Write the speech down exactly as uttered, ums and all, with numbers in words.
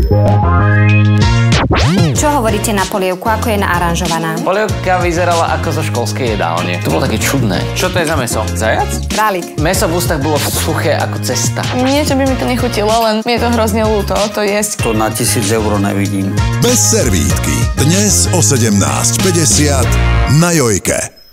Čo hovoríte na polievku, ako je naaranžovaná? Polievka vyzerala ako zo školskej jedálne. To bolo také čudné. Čo to je za mäso? Zajac? Králik. Mäso v ústach bolo suché ako cesta. Niečo by mi to nechutilo, len mi je to hrozne ľúto, to jesť. To na tisíc eur nevidím. Bez servítky. Dnes o sedemnásť päťdesiat na Jojke.